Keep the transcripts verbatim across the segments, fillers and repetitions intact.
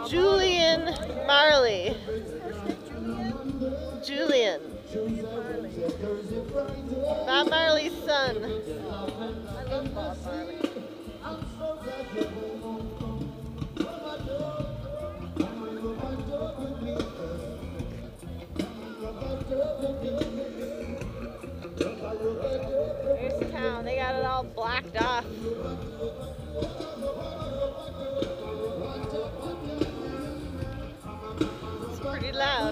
Julian Marley. Julian. Bob Marley's son. I love Bob Marley. Here's town. They got it all blocked off. It's pretty loud.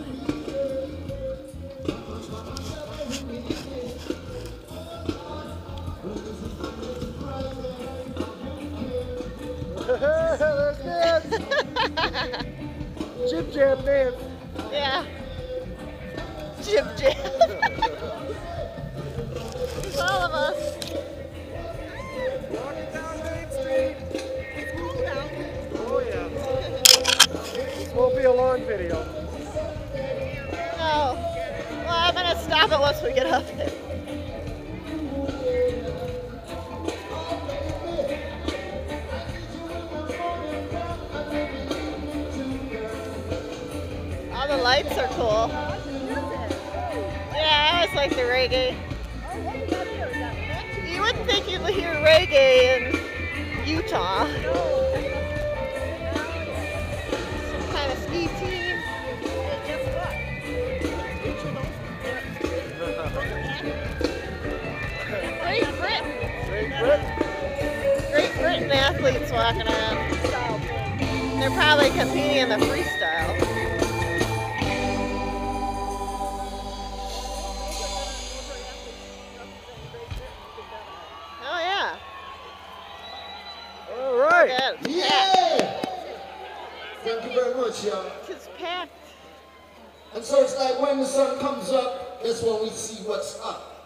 There's dance. Jib jab dance. Yeah. Jib jab. It's all of us. Walking down Main Street. It's cool now. Oh yeah. This won't be a long video. No. Well, I'm going to stop it once we get up there. All the lights are cool. Yeah, I always like the reggae. You wouldn't think you'd hear reggae in Utah. Some kind of ski team. Great Britain. Great Britain. Great Britain athletes walking around. They're probably competing in the freestyle. Oh yeah. All right. Yeah. It's Yeah! packed. Thank you very much, y'all. It's packed. And so it's like when the sun comes up, that's when we see what's up.